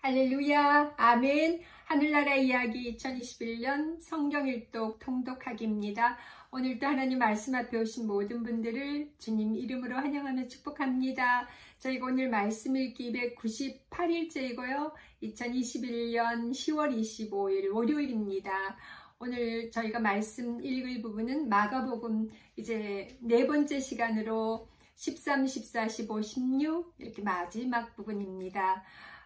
할렐루야, 아멘. 하늘나라 이야기 2021년 성경일독 통독하기입니다. 오늘도 하나님 말씀 앞에 오신 모든 분들을 주님 이름으로 환영하며 축복합니다. 저희가 오늘 말씀 읽기 298일째이고요. 2021년 10월 25일 월요일입니다. 오늘 저희가 말씀 읽을 부분은 마가복음 이제 네 번째 시간으로 13, 14, 15, 16 이렇게 마지막 부분입니다.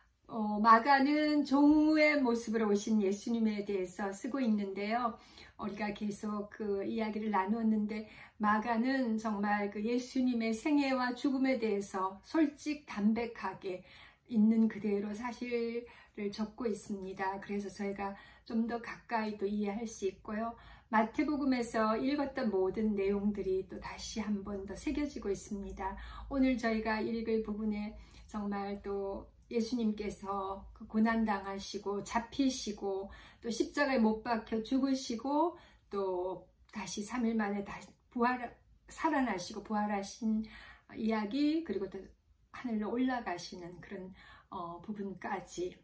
마가는 종의 모습으로 오신 예수님에 대해서 쓰고 있는데요. 우리가 계속 그 이야기를 나누었는데 마가는 정말 그 예수님의 생애와 죽음에 대해서 솔직 담백하게 있는 그대로 사실을 적고 있습니다. 그래서 저희가 좀 더 가까이 또 이해할 수 있고요. 마태복음에서 읽었던 모든 내용들이 또 다시 한 번 더 새겨지고 있습니다. 오늘 저희가 읽을 부분에 정말 또 예수님께서 고난당하시고 잡히시고 또 십자가에 못 박혀 죽으시고 또 다시 3일 만에 다시 살아나시고 부활하신 이야기, 그리고 또 하늘로 올라가시는 그런 부분까지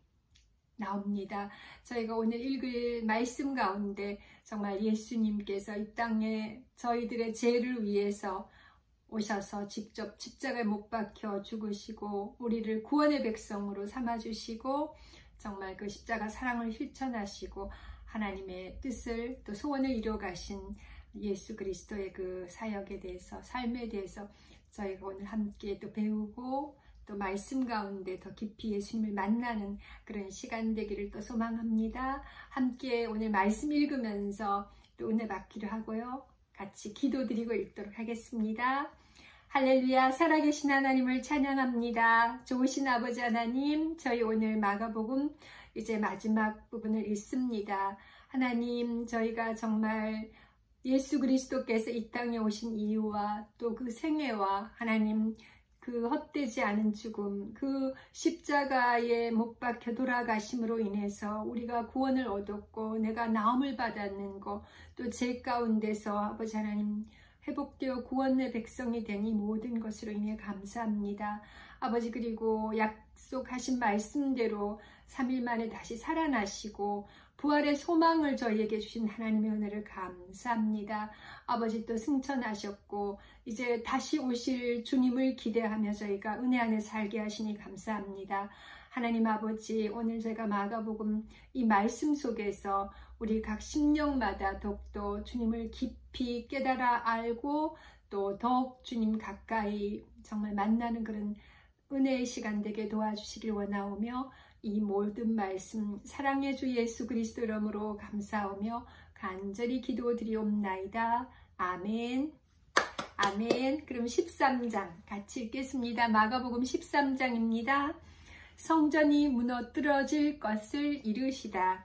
나옵니다. 저희가 오늘 읽을 말씀 가운데 정말 예수님께서 이 땅에 저희들의 죄를 위해서 오셔서 직접 십자가에 못 박혀 죽으시고 우리를 구원의 백성으로 삼아주시고 정말 그 십자가 사랑을 실천하시고 하나님의 뜻을 또 소원을 이뤄가신 예수 그리스도의 그 사역에 대해서, 삶에 대해서 저희가 오늘 함께 또 배우고 또 말씀 가운데 더 깊이 예수님을 만나는 그런 시간 되기를 또 소망합니다. 함께 오늘 말씀 읽으면서 또 은혜 받기로 하고요. 같이 기도드리고 읽도록 하겠습니다. 할렐루야, 살아계신 하나님을 찬양합니다. 좋으신 아버지 하나님, 저희 오늘 마가복음 이제 마지막 부분을 읽습니다. 하나님, 저희가 정말 예수 그리스도께서 이 땅에 오신 이유와 또 그 생애와 하나님 그 헛되지 않은 죽음, 그 십자가에 못 박혀 돌아가심으로 인해서 우리가 구원을 얻었고 내가 나음을 받았는 것, 또 죄 가운데서 아버지 하나님 회복되어 구원의 백성이 되니 모든 것으로 인해 감사합니다. 아버지, 그리고 약속하신 말씀대로 3일 만에 다시 살아나시고 부활의 소망을 저희에게 주신 하나님의 은혜를 감사합니다. 아버지, 또 승천하셨고 이제 다시 오실 주님을 기대하며 저희가 은혜 안에 살게 하시니 감사합니다. 하나님 아버지, 오늘 제가 마가복음 이 말씀 속에서 우리 각 심령마다 더욱더 주님을 깊이 깨달아 알고 또 더욱 주님 가까이 정말 만나는 그런 은혜의 시간 되게 도와주시길 원하오며 이 모든 말씀 사랑의 주 예수 그리스도 이름으로 감사하며 간절히 기도드리옵나이다. 아멘. 아멘. 그럼 13장 같이 읽겠습니다. 마가복음 13장입니다. 성전이 무너뜨려질 것을 이르시다.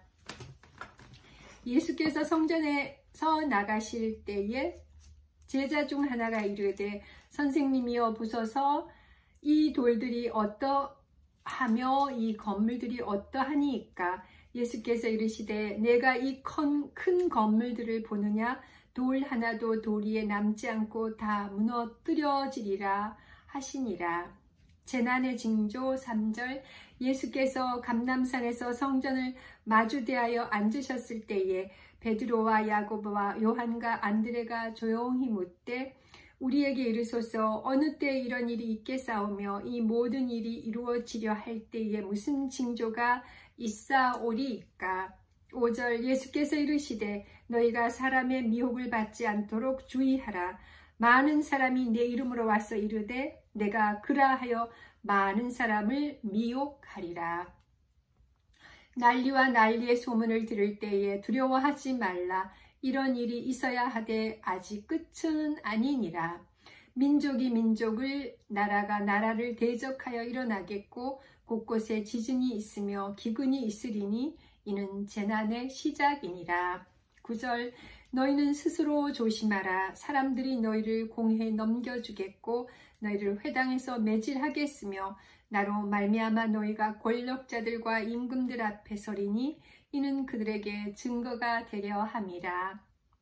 예수께서 성전에서 나가실 때에 제자 중 하나가 이르되 선생님이여 보소서, 이 돌들이 어떠하며 이 건물들이 어떠하니이까? 예수께서 이르시되 내가 이 큰 건물들을 보느냐? 돌 하나도 돌 위에 남지 않고 다 무너뜨려지리라 하시니라. 재난의 징조 3절. 예수께서 감람산에서 성전을 마주대하여 앉으셨을 때에 베드로와 야고보와 요한과 안드레가 조용히 묻되 우리에게 이르소서, 어느 때 이런 일이 있겠사오며 이 모든 일이 이루어지려 할 때에 무슨 징조가 있사오리이까? 5절. 예수께서 이르시되 너희가 사람의 미혹을 받지 않도록 주의하라. 많은 사람이 내 이름으로 와서 이르되 내가 그라하여 많은 사람을 미혹하리라. 난리와 난리의 소문을 들을 때에 두려워하지 말라. 이런 일이 있어야 하되 아직 끝은 아니니라. 민족이 민족을, 나라가 나라를 대적하여 일어나겠고 곳곳에 지진이 있으며 기근이 있으리니 이는 재난의 시작이니라. 9절. 너희는 스스로 조심하라. 사람들이 너희를 공회에 넘겨주겠고 너희를 회당에서 매질하겠으며 나로 말미암아 너희가 권력자들과 임금들 앞에 서리니 이는 그들에게 증거가 되려 함이라.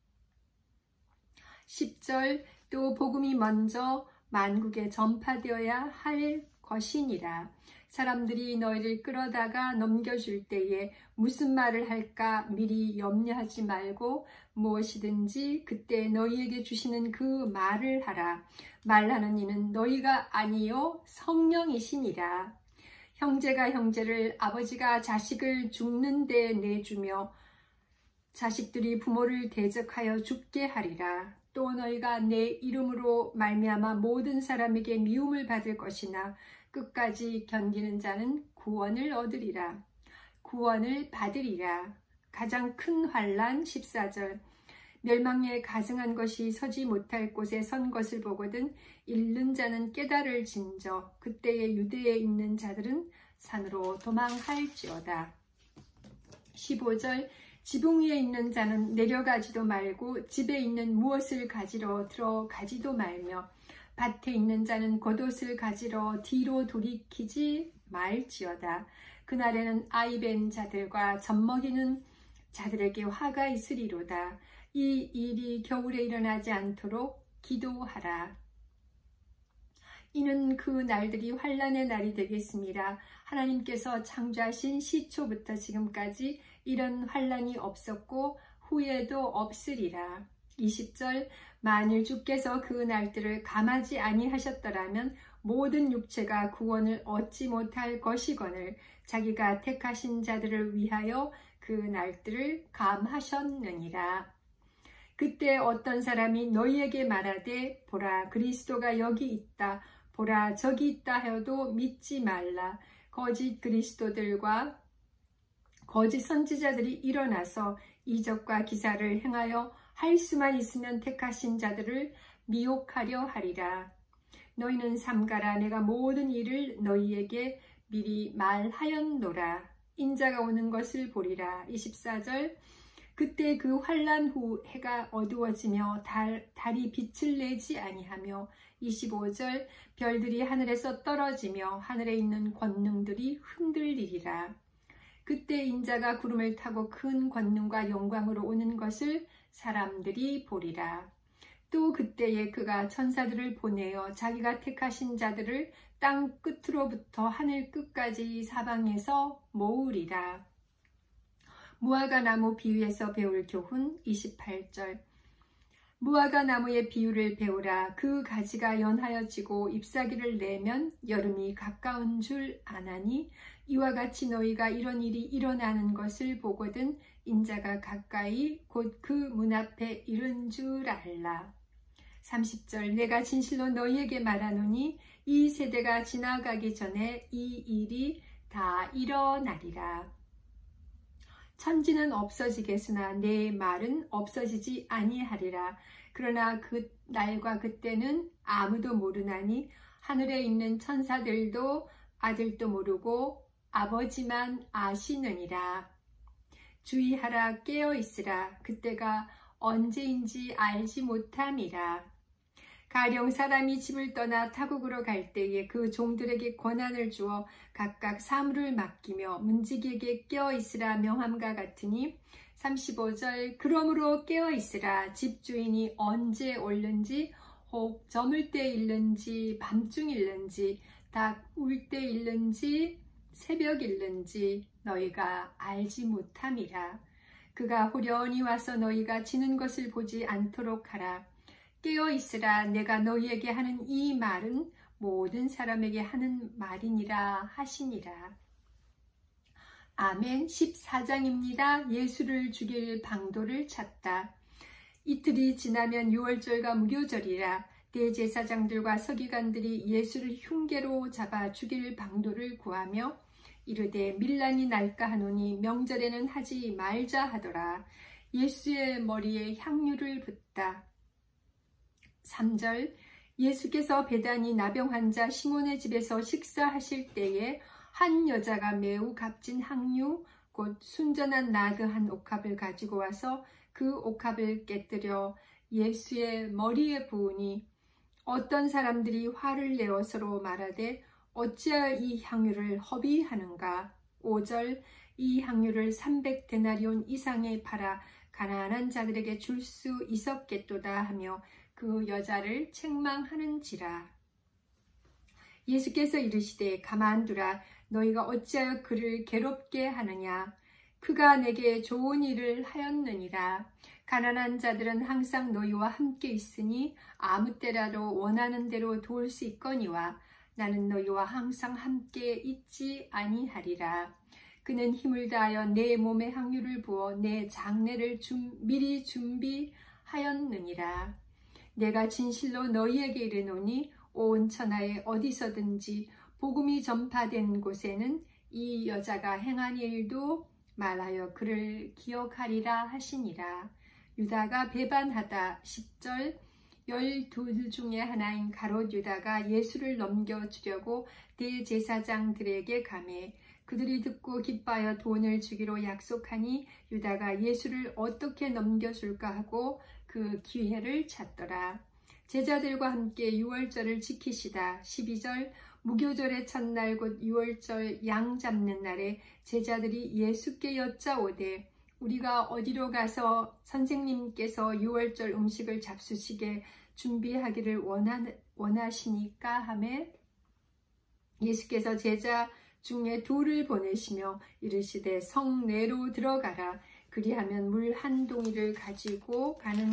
10절. 또 복음이 먼저 만국에 전파되어야 할 것이니라. 사람들이 너희를 끌어다가 넘겨줄 때에 무슨 말을 할까 미리 염려하지 말고 무엇이든지 그때 너희에게 주시는 그 말을 하라. 말하는 이는 너희가 아니요 성령이시니라. 형제가 형제를, 아버지가 자식을 죽는 데 내주며 자식들이 부모를 대적하여 죽게 하리라. 또 너희가 내 이름으로 말미암아 모든 사람에게 미움을 받을 것이나 끝까지 견디는 자는 구원을 얻으리라. 구원을 받으리라. 가장 큰 환난 14절. 멸망에 가증한 것이 서지 못할 곳에 선 것을 보거든 잃는 자는 깨달을진저 그때에 유대에 있는 자들은 산으로 도망할지어다. 15절. 지붕 위에 있는 자는 내려가지도 말고 집에 있는 무엇을 가지러 들어가지도 말며 밭에 있는 자는 겉옷을 가지러 뒤로 돌이키지 말지어다. 그날에는 아이 벤 자들과 젖먹이는 자들에게 화가 있으리로다. 이 일이 겨울에 일어나지 않도록 기도하라. 이는 그 날들이 환난의 날이 되겠습니다. 하나님께서 창조하신 시초부터 지금까지 이런 환난이 없었고 후에도 없으리라. 20절. 만일 주께서 그 날들을 감하지 아니하셨더라면 모든 육체가 구원을 얻지 못할 것이거늘 자기가 택하신 자들을 위하여 그 날들을 감하셨느니라. 그때 어떤 사람이 너희에게 말하되 보라 그리스도가 여기 있다 보라 저기 있다 하여도 믿지 말라. 거짓 그리스도들과 거짓 선지자들이 일어나서 이적과 기사를 행하여 할 수만 있으면 택하신 자들을 미혹하려 하리라. 너희는 삼가라. 내가 모든 일을 너희에게 미리 말하였노라. 인자가 오는 것을 보리라. 24절. 그때 그 환난 후 해가 어두워지며 달이 빛을 내지 아니하며 25절. 별들이 하늘에서 떨어지며 하늘에 있는 권능들이 흔들리리라. 그때 인자가 구름을 타고 큰 권능과 영광으로 오는 것을 사람들이 보리라. 또 그때에 그가 천사들을 보내어 자기가 택하신 자들을 땅 끝으로부터 하늘 끝까지 사방에서 모으리라. 무화과 나무 비유에서 배울 교훈 28절. 무화과 나무의 비유를 배우라. 그 가지가 연하여지고 잎사귀를 내면 여름이 가까운 줄 아나니 이와 같이 너희가 이런 일이 일어나는 것을 보거든 인자가 가까이 곧 그 문 앞에 이른 줄 알라. 30절. 내가 진실로 너희에게 말하노니 이 세대가 지나가기 전에 이 일이 다 일어나리라. 천지는 없어지겠으나 내 말은 없어지지 아니하리라. 그러나 그 날과 그때는 아무도 모르나니 하늘에 있는 천사들도 아들도 모르고 아버지만 아시느니라. 주의하라. 깨어있으라. 그때가 언제인지 알지 못함이라. 가령 사람이 집을 떠나 타국으로 갈 때에 그 종들에게 권한을 주어 각각 사물을 맡기며 문지기에게 깨어있으라 명함과 같으니 35절. 그러므로 깨어있으라. 집주인이 언제 올는지 혹 저물 때 일는지 밤중 일는지 닭 울 때 일는지 새벽 일는지 너희가 알지 못함이라. 그가 호련히 와서 너희가 지는 것을 보지 않도록 하라. 깨어있으라. 내가 너희에게 하는 이 말은 모든 사람에게 하는 말이니라 하시니라. 아멘. 14장입니다. 예수를 죽일 방도를 찾다. 이틀이 지나면 유월절과 무교절이라. 대제사장들과 서기관들이 예수를 흉계로 잡아 죽일 방도를 구하며 이르되 밀란이 날까 하노니 명절에는 하지 말자 하더라. 예수의 머리에 향유를 붓다. 3절. 예수께서 베다니 나병 환자 시몬의 집에서 식사하실 때에 한 여자가 매우 값진 향유 곧 순전한 나드 한 옥합을 가지고 와서 그 옥합을 깨뜨려 예수의 머리에 부으니 어떤 사람들이 화를 내어 서로 말하되 어찌하여 이 향유를 허비하는가. 5절. 이 향유를 300데나리온 이상에 팔아 가난한 자들에게 줄 수 있었겠도다 하며 그 여자를 책망하는지라. 예수께서 이르시되 가만두라. 너희가 어찌하여 그를 괴롭게 하느냐. 그가 내게 좋은 일을 하였느니라. 가난한 자들은 항상 너희와 함께 있으니 아무 때라도 원하는 대로 도울 수 있거니와 나는 너희와 항상 함께 있지 아니하리라. 그는 힘을 다하여 내 몸에 향유를 부어 내 장례를 미리 준비하였느니라. 내가 진실로 너희에게 이르노니 온 천하에 어디서든지 복음이 전파된 곳에는 이 여자가 행한 일도 말하여 그를 기억하리라 하시니라. 유다가 배반하다. 10절. 12 중에 하나인 가롯 유다가 예수를 넘겨주려고 대제사장들에게 가매 그들이 듣고 기뻐하여 돈을 주기로 약속하니 유다가 예수를 어떻게 넘겨줄까 하고 그 기회를 찾더라. 제자들과 함께 유월절을 지키시다. 12절. 무교절의 첫날 곧 유월절 양 잡는 날에 제자들이 예수께 여짜오되 우리가 어디로 가서 선생님께서 유월절 음식을 잡수시게 준비하기를 원하시니까 하매 예수께서 제자 중에 둘을 보내시며 이르시되 성내로 들어가라. 그리하면 물 한 동이를 가지고 가는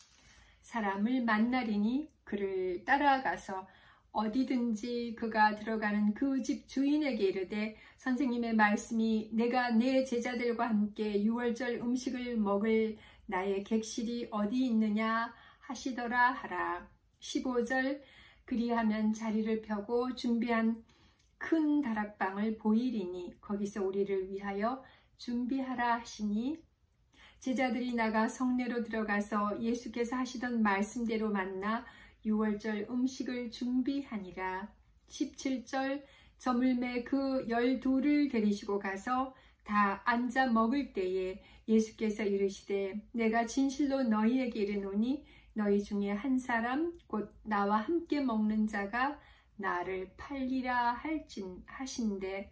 사람을 만나리니 그를 따라가서 어디든지 그가 들어가는 그 집 주인에게 이르되 선생님의 말씀이 내가 내 제자들과 함께 유월절 음식을 먹을 나의 객실이 어디 있느냐 하시더라 하라. 15절. 그리하면 자리를 펴고 준비한 큰 다락방을 보이리니 거기서 우리를 위하여 준비하라 하시니 제자들이 나가 성내로 들어가서 예수께서 하시던 말씀대로 만나 유월절 음식을 준비하니라. 17절. 저물매 그 12를 데리시고 가서 다 앉아 먹을 때에 예수께서 이르시되 내가 진실로 너희에게 이르노니 너희 중에 한 사람 곧 나와 함께 먹는 자가 나를 팔리라 하신대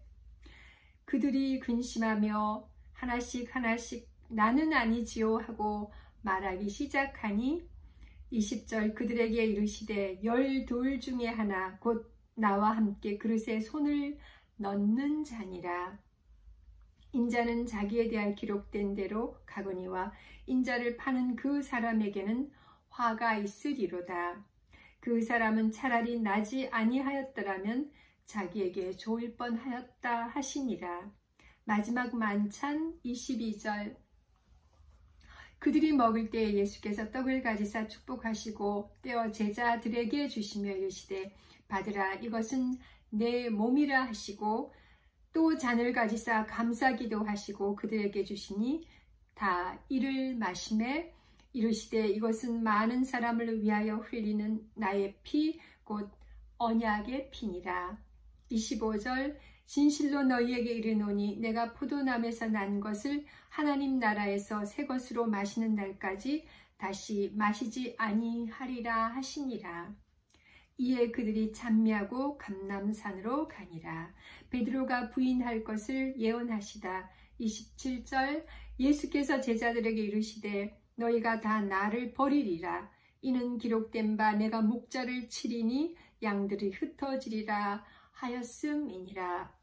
그들이 근심하며 하나씩 나는 아니지요 하고 말하기 시작하니 20절. 그들에게 이르시되 12 중에 하나 곧 나와 함께 그릇에 손을 넣는 자니라. 인자는 자기에 대하여 기록된 대로 가거니와 인자를 파는 그 사람에게는 화가 있으리로다. 그 사람은 차라리 나지 아니하였더라면 자기에게 좋을 뻔하였다 하시니라. 마지막 만찬 22절. 그들이 먹을 때에 예수께서 떡을 가지사 축복하시고 떼어 제자들에게 주시며 이르시되 받으라 이것은 내 몸이라 하시고 또 잔을 가지사 감사기도 하시고 그들에게 주시니 다 이를 마시매 이르시되 이것은 많은 사람을 위하여 흘리는 나의 피 곧 언약의 피니라. 25절. 진실로 너희에게 이르노니 내가 포도나무에서 난 것을 하나님 나라에서 새 것으로 마시는 날까지 다시 마시지 아니하리라 하시니라. 이에 그들이 찬미하고 감람산으로 가니라. 베드로가 부인할 것을 예언하시다. 27절. 예수께서 제자들에게 이르시되 너희가 다 나를 버리리라. 이는 기록된 바 내가 목자를 치리니 양들이 흩어지리라 하였음이니라.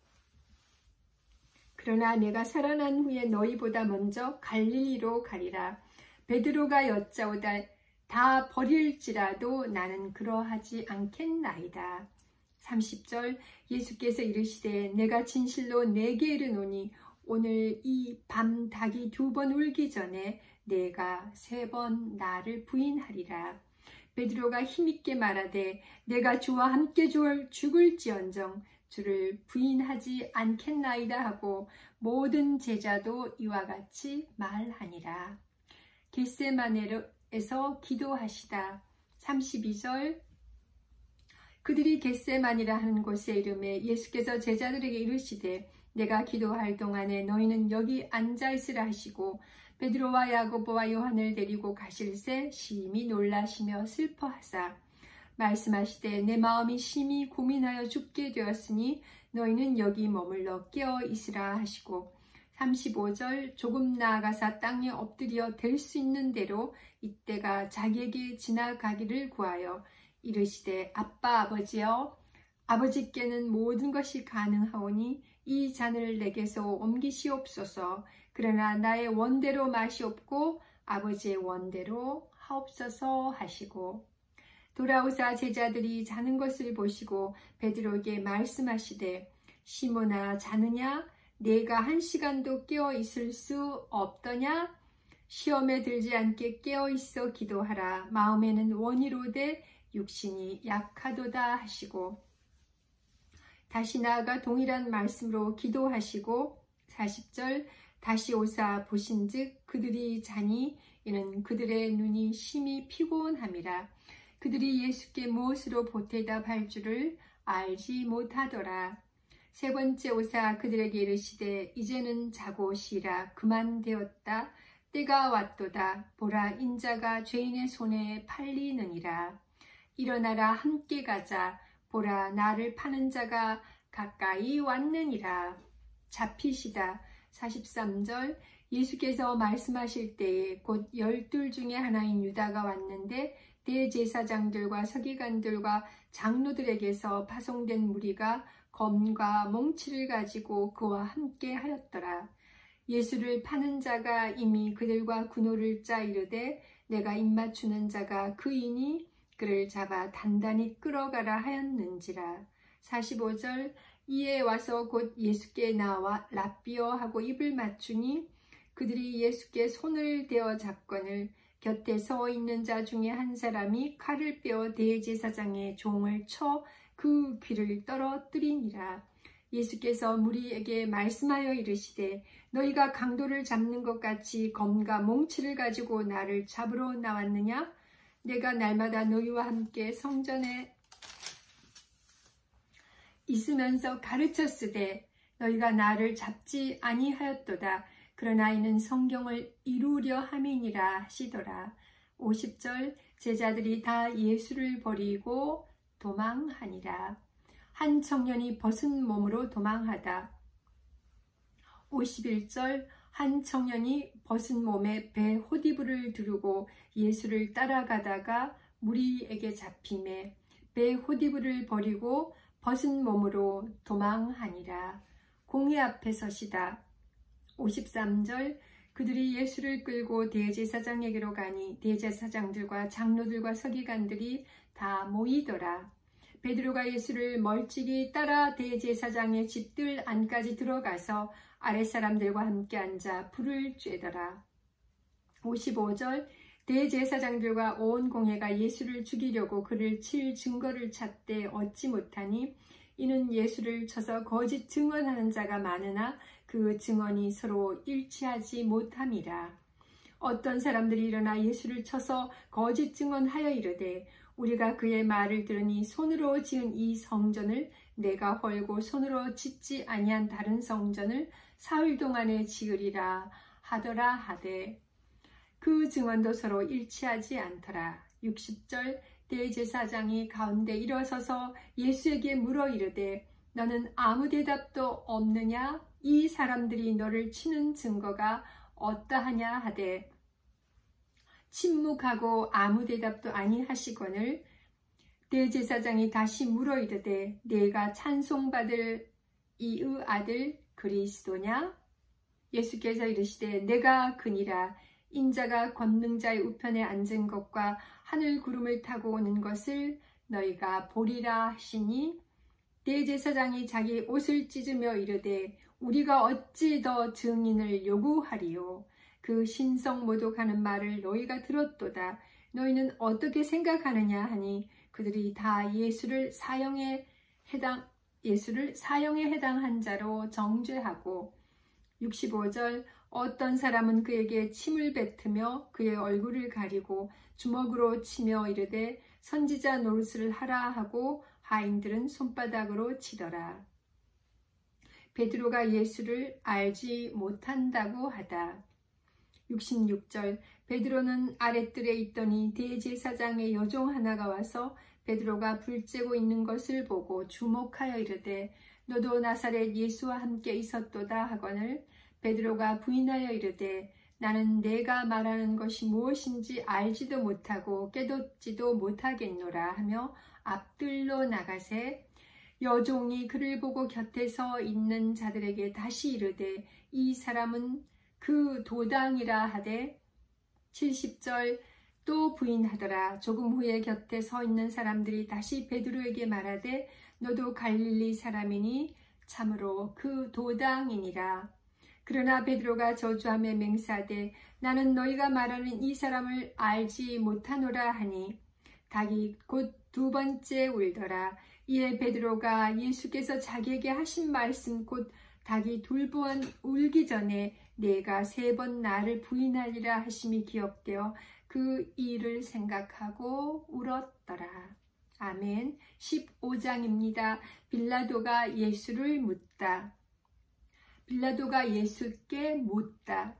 그러나 내가 살아난 후에 너희보다 먼저 갈릴리로 가리라. 베드로가 여짜오다. 다 버릴지라도 나는 그러하지 않겠나이다. 30절. 예수께서 이르시되 내가 진실로 내게 이르노니 오늘 이 밤 닭이 2번 울기 전에 내가 3번 나를 부인하리라. 베드로가 힘있게 말하되 내가 주와 함께 죽을지언정 주를 부인하지 않겠나이다 하고 모든 제자도 이와 같이 말하니라. 겟세마네에서 기도하시다. 32절. 그들이 겟세마니라 하는 곳에 이르매 예수께서 제자들에게 이르시되 내가 기도할 동안에 너희는 여기 앉아있으라 하시고 베드로와 야고보와 요한을 데리고 가실새 심히 놀라시며 슬퍼하사 말씀하시되 내 마음이 심히 고민하여 죽게 되었으니 너희는 여기 머물러 깨어 있으라 하시고 35절. 조금 나아가사 땅에 엎드려 될 수 있는 대로 이때가 자기에게 지나가기를 구하여 이르시되 아빠 아버지여 아버지께는 모든 것이 가능하오니 이 잔을 내게서 옮기시옵소서. 그러나 나의 원대로 마시옵고 아버지의 원대로 하옵소서 하시고, 돌아오사 제자들이 자는 것을 보시고 베드로에게 말씀하시되, 시몬아, 자느냐? 네가 1시간도 깨어 있을 수 없더냐? 시험에 들지 않게 깨어 있어 기도하라. 마음에는 원이로되 육신이 약하도다 하시고, 다시 나아가 동일한 말씀으로 기도하시고 40절, 다시 오사 보신즉 그들이 자니 이는 그들의 눈이 심히 피곤함이라. 그들이 예수께 무엇으로 보태답할 줄을 알지 못하더라. 세 번째 오사 그들에게 이르시되, 이제는 자고 쉬라. 그만 되었다. 때가 왔도다. 보라, 인자가 죄인의 손에 팔리느니라. 일어나라, 함께 가자. 보라, 나를 파는 자가 가까이 왔느니라. 잡히시다. 43절, 예수께서 말씀하실 때에 곧 12 중에 하나인 유다가 왔는데 대제사장들과 서기관들과 장로들에게서 파송된 무리가 검과 몽치를 가지고 그와 함께 하였더라. 예수를 파는 자가 이미 그들과 군호를 짜 이르되, 내가 입맞추는 자가 그이니 그를 잡아 단단히 끌어가라 하였는지라. 45절, 이에 와서 곧 예수께 나와 랍비어 하고 입을 맞추니 그들이 예수께 손을 대어 잡거늘 곁에 서 있는 자 중에 한 사람이 칼을 빼어 대제사장의 종을 쳐 그 귀를 떨어뜨리니라. 예수께서 무리에게 말씀하여 이르시되, 너희가 강도를 잡는 것 같이 검과 몽치를 가지고 나를 잡으러 나왔느냐? 내가 날마다 너희와 함께 성전에 있으면서 가르쳤으되 너희가 나를 잡지 아니하였도다. 그러나 이는 성경을 이루려 함이니라 하시더라. 50절, 제자들이 다 예수를 버리고 도망하니라. 한 청년이 벗은 몸으로 도망하다. 51절, 한 청년이 벗은 몸에 배 호디부를 두르고 예수를 따라가다가 무리에게 잡히매 배 호디부를 버리고 벗은 몸으로 도망하니라. 공회 앞에 서시다. 53절, 그들이 예수를 끌고 대제사장에게로 가니 대제사장들과 장로들과 서기관들이 다 모이더라. 베드로가 예수를 멀찍이 따라 대제사장의 집들 안까지 들어가서 아랫사람들과 함께 앉아 불을 쬐더라. 55절, 대제사장들과 온 공회가 예수를 죽이려고 그를 칠 증거를 찾되 얻지 못하니 이는 예수를 쳐서 거짓 증언하는 자가 많으나 그 증언이 서로 일치하지 못함이라. 어떤 사람들이 일어나 예수를 쳐서 거짓 증언하여 이르되, 우리가 그의 말을 들으니 손으로 지은 이 성전을 내가 헐고 손으로 짓지 아니한 다른 성전을 사흘 동안에 지으리라 하더라 하되, 그 증언도 서로 일치하지 않더라. 60절, 대제사장이 가운데 일어서서 예수에게 물어 이르되, 너는 아무 대답도 없느냐? 이 사람들이 너를 치는 증거가 어떠하냐 하되, 침묵하고 아무 대답도 아니하시거늘 대제사장이 다시 물어 이르되, 네가 찬송받을 이의 아들 그리스도냐? 예수께서 이르시되, 내가 그니라. 인자가 권능자의 우편에 앉은 것과 하늘 구름을 타고 오는 것을 너희가 보리라 하시니, 대제사장이 자기 옷을 찢으며 이르되, 우리가 어찌 더 증인을 요구하리요? 그 신성 모독하는 말을 너희가 들었도다. 너희는 어떻게 생각하느냐 하니, 그들이 다 예수를 사형에 해당한 자로 정죄하고, 65절, 어떤 사람은 그에게 침을 뱉으며 그의 얼굴을 가리고 주먹으로 치며 이르되, 선지자 노릇을 하라 하고 하인들은 손바닥으로 치더라. 베드로가 예수를 알지 못한다고 하다. 66절, 베드로는 아랫뜰에 있더니 대제사장의 여종 하나가 와서 베드로가 불 쬐고 있는 것을 보고 주목하여 이르되, 너도 나사렛 예수와 함께 있었도다 하거늘 베드로가 부인하여 이르되, 나는 내가 말하는 것이 무엇인지 알지도 못하고 깨닫지도 못하겠노라 하며 앞뜰로 나가세, 여종이 그를 보고 곁에 서 있는 자들에게 다시 이르되 이 사람은 그 도당이라 하되 70절 또 부인하더라. 조금 후에 곁에 서 있는 사람들이 다시 베드로에게 말하되 너도 갈릴리 사람이니 참으로 그 도당이니라. 그러나 베드로가 저주하며 맹세하되 나는 너희가 말하는 이 사람을 알지 못하노라 하니 닭이 곧 두 번째 울더라. 이에 베드로가 예수께서 자기에게 하신 말씀 곧 닭이 둘 번 울기 전에 내가 3번 나를 부인하리라 하심이 기억되어 그 일을 생각하고 울었더라. 아멘. 15장입니다. 빌라도가 예수를 묻다. 빌라도가 예수께 묻다.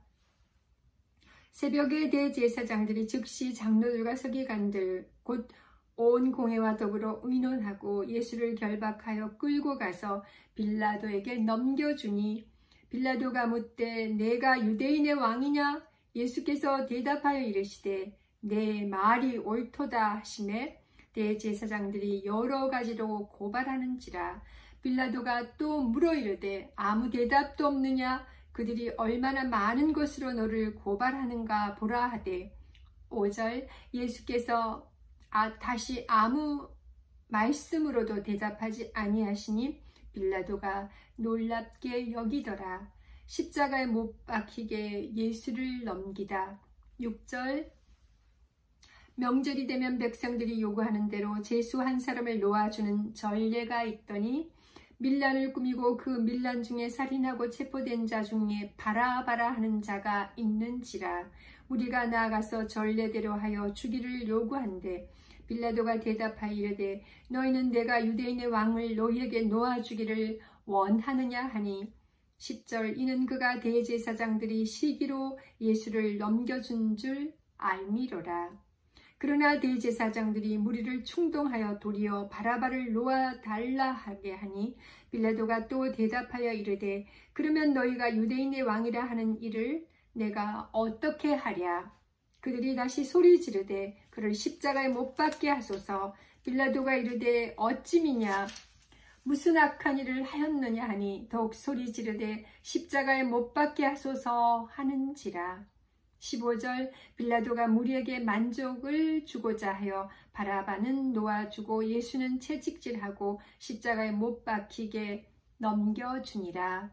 새벽에 대제사장들이 즉시 장로들과 서기관들 곧 온 공회와 더불어 의논하고 예수를 결박하여 끌고 가서 빌라도에게 넘겨주니 빌라도가 묻되 내가 유대인의 왕이냐? 예수께서 대답하여 이르시되 내 말이 옳도다 하시매 대제사장들이 여러 가지로 고발하는지라. 빌라도가 또 물어 이르되 아무 대답도 없느냐? 그들이 얼마나 많은 것으로 너를 고발하는가 보라 하되 5절 예수께서 다시 아무 말씀으로도 대답하지 아니하시니 빌라도가 놀랍게 여기더라. 십자가에 못 박히게 예수를 넘기다. 6절 명절이 되면 백성들이 요구하는 대로 제수 한 사람을 놓아주는 전례가 있더니 밀란을 꾸미고 그 밀란 중에 살인하고 체포된 자 중에 바라바라 하는 자가 있는지라. 우리가 나아가서 전례대로 하여 주기를 요구한대 빌라도가 대답하여 이르되 너희는 내가 유대인의 왕을 너희에게 놓아주기를 원하느냐 하니 10절 이는 그가 대제사장들이 시기로 예수를 넘겨준 줄 알미로라. 그러나 대제사장들이 무리를 충동하여 도리어 바라바를 놓아달라 하게 하니 빌라도가 또 대답하여 이르되 그러면 너희가 유대인의 왕이라 하는 일을 내가 어떻게 하랴. 그들이 다시 소리 지르되 그를 십자가에 못 박게 하소서. 빌라도가 이르되 어찌미냐 무슨 악한 일을 하였느냐 하니 더욱 소리 지르되 십자가에 못 박게 하소서 하는지라. 15절 빌라도가 무리에게 만족을 주고자 하여 바라바는 놓아주고 예수는 채찍질하고 십자가에 못 박히게 넘겨주니라.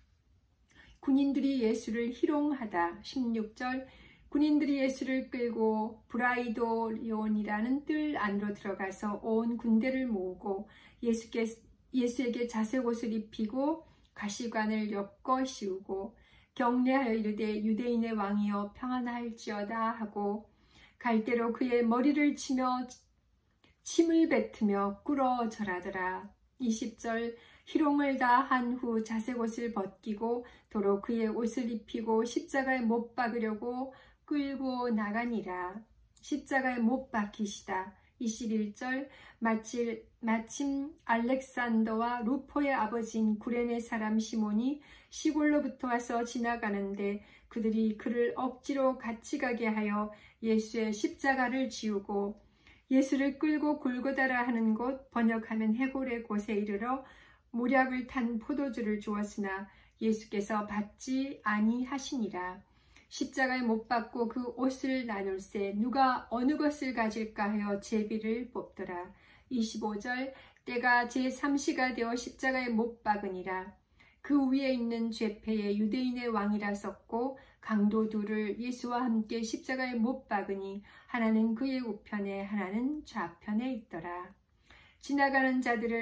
군인들이 예수를 희롱하다. 16절 군인들이 예수를 끌고 브라이도리온이라는 뜰 안으로 들어가서 온 군대를 모으고 예수에게 자색옷을 입히고 가시관을 엮어 씌우고 경례하여 이르되 유대인의 왕이여 평안할지어다 하고 갈대로 그의 머리를 치며 침을 뱉으며 꿇어 절하더라. 20절 희롱을 다 한 후 자색옷을 벗기고 도로 그의 옷을 입히고 십자가에 못 박으려고 끌고 나가니라. 십자가에 못 박히시다. 21절 마침 알렉산더와 루포의 아버지인 구레네 사람 시몬이 시골로부터 와서 지나가는데 그들이 그를 억지로 같이 가게 하여 예수의 십자가를 지우고 예수를 끌고 골고다라 하는 곳 번역하면 해골의 곳에 이르러 모략을 탄 포도주를 주었으나 예수께서 받지 아니하시니라. 십자가에 못 박고 그 옷을 나눌세 누가 어느 것을 가질까 하여 제비를 뽑더라. 25절 때가 제3시가 되어 십자가에 못 박으니라. 그 위에 있는 죄패에 유대인의 왕이라 썼고 강도 둘을 예수와 함께 십자가에 못 박으니 하나는 그의 우편에 하나는 좌편에 있더라. 지나가는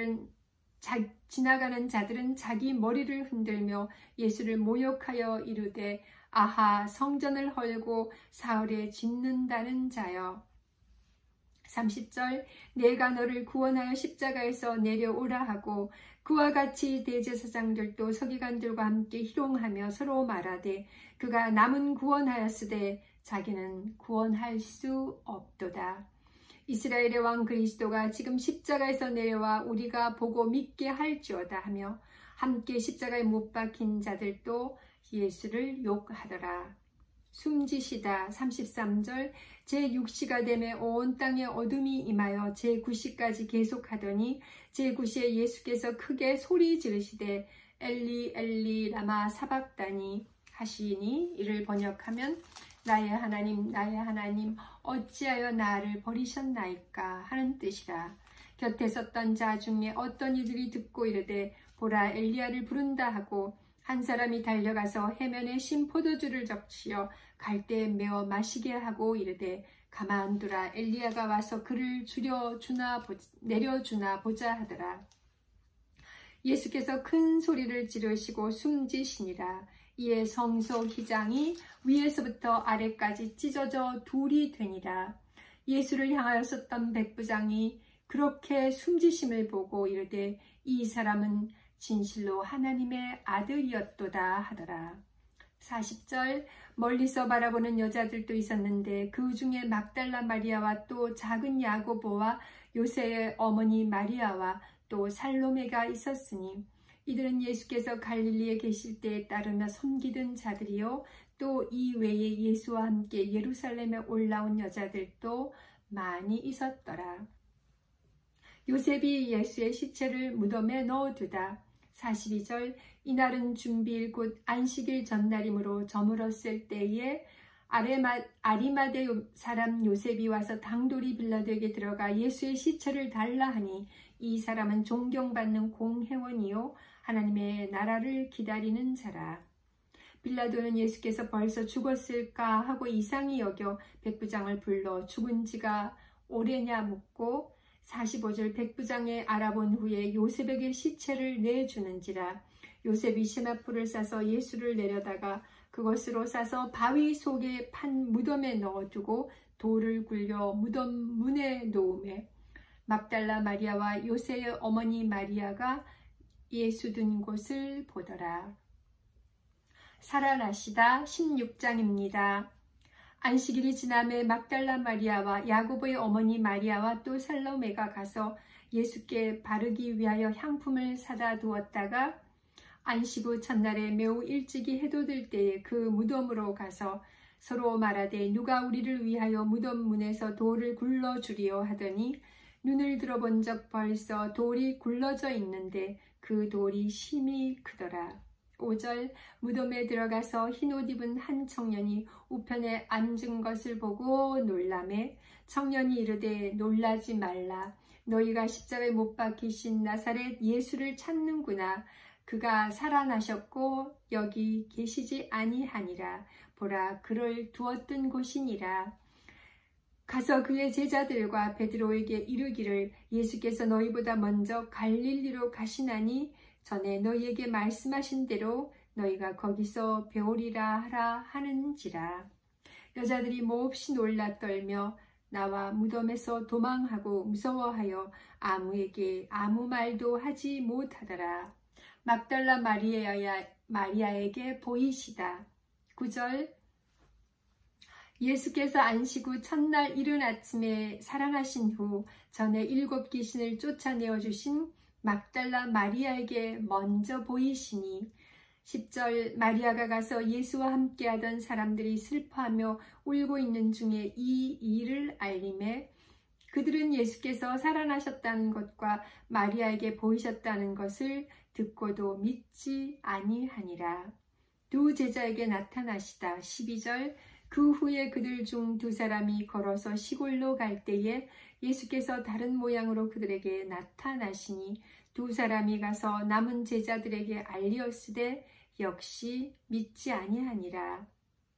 자들은 자기 머리를 흔들며 예수를 모욕하여 이르되 아하 성전을 헐고 사흘에 짓는다는 자여. 30절 내가 너를 구원하여 십자가에서 내려오라 하고 그와 같이 대제사장들도 서기관들과 함께 희롱하며 서로 말하되 그가 남은 구원하였으되 자기는 구원할 수 없도다. 이스라엘의 왕 그리스도가 지금 십자가에서 내려와 우리가 보고 믿게 할지어다 하며 함께 십자가에 못 박힌 자들도 예수를 욕하더라. 숨지시다. 33절 제6시가 되매 온 땅에 어둠이 임하여 제9시까지 계속하더니 제9시에 예수께서 크게 소리 지르시되 엘리 엘리 라마 사박다니 하시니 이를 번역하면 나의 하나님 어찌하여 나를 버리셨나이까 하는 뜻이라. 곁에 섰던 자 중에 어떤 이들이 듣고 이르되 보라 엘리야를 부른다 하고 한 사람이 달려가서 해면에 신 포도주를 적시어 갈대에 메어 마시게 하고 이르되 가만두라 엘리야가 와서 그를 내려주나 보자 하더라. 예수께서 큰 소리를 지르시고 숨지시니라. 이에 성소 휘장이 위에서부터 아래까지 찢어져 둘이 되니라. 예수를 향하여 섰던 백부장이 그렇게 숨지심을 보고 이르되 이 사람은 진실로 하나님의 아들이었도다 하더라. 40절 멀리서 바라보는 여자들도 있었는데 그 중에 막달라 마리아와 또 작은 야고보와 요새의 어머니 마리아와 또 살로메가 있었으니 이들은 예수께서 갈릴리에 계실 때에 따르며 섬기던 자들이요 또 이 외에 예수와 함께 예루살렘에 올라온 여자들도 많이 있었더라. 요셉이 예수의 시체를 무덤에 넣어두다. 42절 이날은 준비일 곧 안식일 전날이므로 저물었을 때에 아리마대 사람 요셉이 와서 당돌이 빌라도에게 들어가 예수의 시체를 달라 하니 이 사람은 존경받는 공회원이요 하나님의 나라를 기다리는 자라. 빌라도는 예수께서 벌써 죽었을까 하고 이상히 여겨 백부장을 불러 죽은 지가 오래냐 묻고 45절 백부장에 알아본 후에 요셉에게 시체를 내주는지라. 요셉이 시나풀을 싸서 예수를 내려다가 그것으로 싸서 바위 속에 판 무덤에 넣어두고 돌을 굴려 무덤 문에 놓으매 막달라 마리아와 요새의 어머니 마리아가 예수 둔 곳을 보더라. 살아나시다 16장입니다. 안식일이 지남에 막달라 마리아와 야고보의 어머니 마리아와 또 살로메가 가서 예수께 바르기 위하여 향품을 사다 두었다가 안식 후 첫날에 매우 일찍이 해돋을 때에 그 무덤으로 가서 서로 말하되 누가 우리를 위하여 무덤 문에서 돌을 굴러주리요 하더니 눈을 들어본 적 벌써 돌이 굴러져 있는데 그 돌이 심히 크더라. 5절 무덤에 들어가서 흰옷 입은 한 청년이 우편에 앉은 것을 보고 놀라매 청년이 이르되 놀라지 말라. 너희가 십자가에 못 박히신 나사렛 예수를 찾는구나. 그가 살아나셨고 여기 계시지 아니하니라. 보라 그를 두었던 곳이니라. 가서 그의 제자들과 베드로에게 이르기를 예수께서 너희보다 먼저 갈릴리로 가시나니 전에 너희에게 말씀하신 대로 너희가 거기서 배우리라 하라 하는지라. 여자들이 몹시 놀라 떨며 나와 무덤에서 도망하고 무서워하여 아무에게 아무 말도 하지 못하더라. 막달라 마리아에게 보이시다. 9절 예수께서 안식 후 첫날 이른 아침에 살아나신 후 전에 7 귀신을 쫓아내어 주신 막달라 마리아에게 먼저 보이시니 10절 마리아가 가서 예수와 함께하던 사람들이 슬퍼하며 울고 있는 중에 이 일을 알림해 그들은 예수께서 살아나셨다는 것과 마리아에게 보이셨다는 것을 듣고도 믿지 아니하니라. 두 제자에게 나타나시다. 12절 그 후에 그들 중 2 사람이 걸어서 시골로 갈 때에 예수께서 다른 모양으로 그들에게 나타나시니 2 사람이 가서 남은 제자들에게 알리었으되 역시 믿지 아니하니라.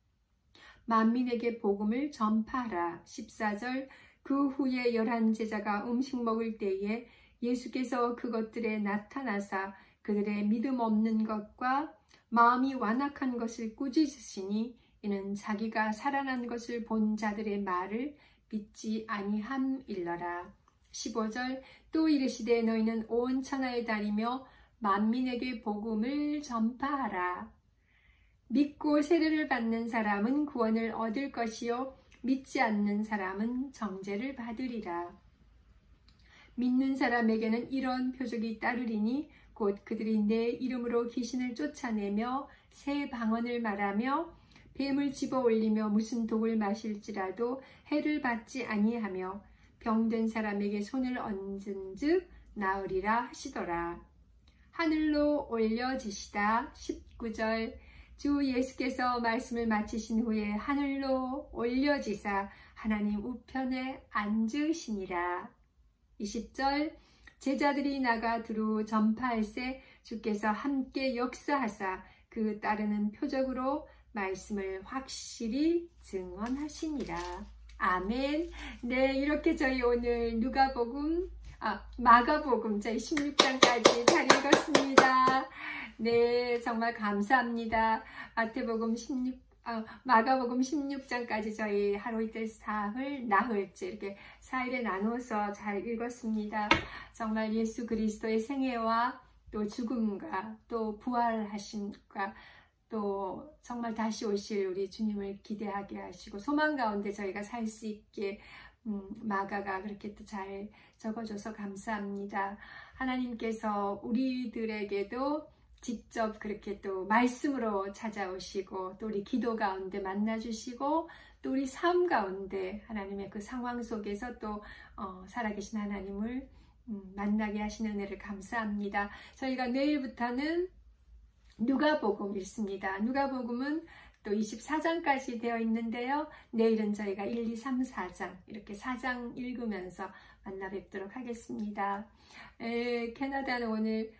만민에게 복음을 전파하라. 14절 그 후에 11 제자가 음식 먹을 때에 예수께서 그것들에 나타나사 그들의 믿음 없는 것과 마음이 완악한 것을 꾸짖으시니 이는 자기가 살아난 것을 본 자들의 말을 믿지 아니함일러라. 15절 또 이르시되 너희는 온 천하에 다니며 만민에게 복음을 전파하라. 믿고 세례를 받는 사람은 구원을 얻을 것이요 믿지 않는 사람은 정죄를 받으리라. 믿는 사람에게는 이런 표적이 따르리니 곧 그들이 내 이름으로 귀신을 쫓아내며 새 방언을 말하며 뱀을 집어 올리며 무슨 독을 마실지라도 해를 받지 아니하며 병든 사람에게 손을 얹은즉 나으리라 하시더라. 하늘로 올려지시다. 19절. 주 예수께서 말씀을 마치신 후에 하늘로 올려지사 하나님 우편에 앉으시니라. 20절. 제자들이 나가 두루 전파할세 주께서 함께 역사하사 그 따르는 표적으로 말씀을 확실히 증언하시니라. 아멘. 네, 이렇게 저희 오늘 마가복음 저희 16장까지 잘 읽었습니다. 네, 정말 감사합니다. 마가복음 16장까지 저희 하루 이틀 사흘 나흘째 이렇게 4일에 나눠서 잘 읽었습니다. 정말 예수 그리스도의 생애와 또 죽음과 또 부활하심과 또 정말 다시 오실 우리 주님을 기대하게 하시고 소망 가운데 저희가 살 수 있게 마가가 그렇게 또 잘 적어줘서 감사합니다. 하나님께서 우리들에게도 직접 그렇게 또 말씀으로 찾아오시고 또 우리 기도 가운데 만나주시고 또 우리 삶 가운데 하나님의 그 상황 속에서 또 살아계신 하나님을 만나게 하시는 은혜를 감사합니다. 저희가 내일부터는 누가복음 읽습니다. 누가복음은 또 24장까지 되어 있는데요. 내일은 저희가 1, 2, 3, 4장 이렇게 4장 읽으면서 만나 뵙도록 하겠습니다. 캐나다는 오늘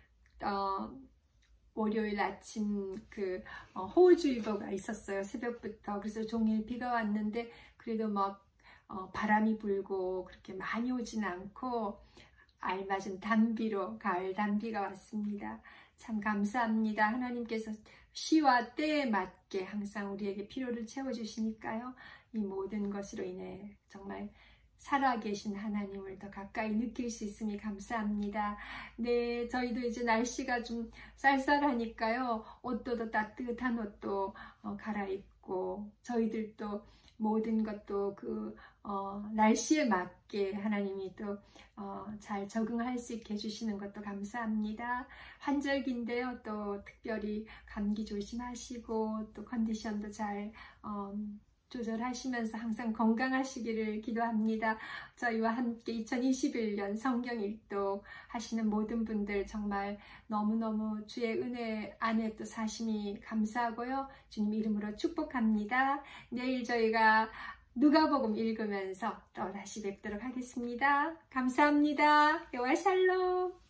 월요일 아침 호우주의보가 있었어요. 새벽부터. 그래서 종일 비가 왔는데 그래도 막 바람이 불고 그렇게 많이 오진 않고 알맞은 단비로 가을 단비가 왔습니다. 참 감사합니다. 하나님께서 시와 때에 맞게 항상 우리에게 필요를 채워주시니까요. 이 모든 것으로 인해 정말 살아계신 하나님을 더 가까이 느낄 수 있으니 감사합니다. 네, 저희도 이제 날씨가 좀 쌀쌀하니까요. 옷도 더 따뜻한 옷도 갈아입고 저희들도 모든 것도 날씨에 맞게 하나님이 또 잘 적응할 수 있게 해주시는 것도 감사합니다. 환절기인데요. 또 특별히 감기 조심하시고 또 컨디션도 잘 조절하시면서 항상 건강하시기를 기도합니다. 저희와 함께 2021년 성경 일독 하시는 모든 분들 정말 너무너무 주의 은혜 안에 또 사심이 감사하고요. 주님 이름으로 축복합니다. 내일 저희가 누가복음 읽으면서 또 다시 뵙도록 하겠습니다. 감사합니다. 여호와 샬롬.